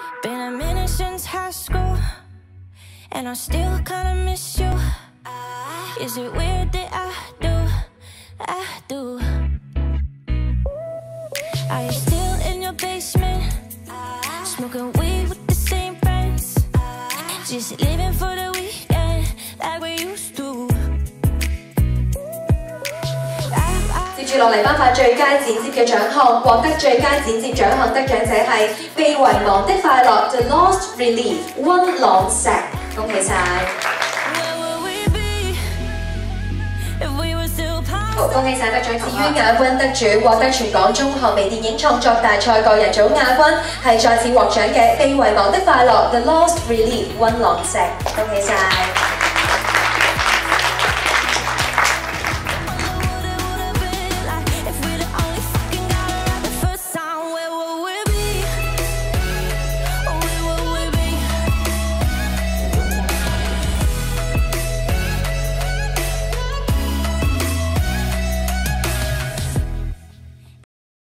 Been a minute since high school, and I still kinda miss you. Is it weird that I do? Are you still in your basement, smoking weed with the same friends? Just living for the weekend like we used to. 接住落嚟頒發最佳剪接嘅獎項，獲得最佳剪接獎項得獎者係被遺忘的快樂 The Lost Relief 溫朗石，恭喜晒！好，恭喜晒得獎！至於亞軍得主獲得全港中學微電影創作大賽個人組亞軍，係再次獲獎嘅被遺忘的快樂 The Lost Relief 溫朗石，恭喜晒！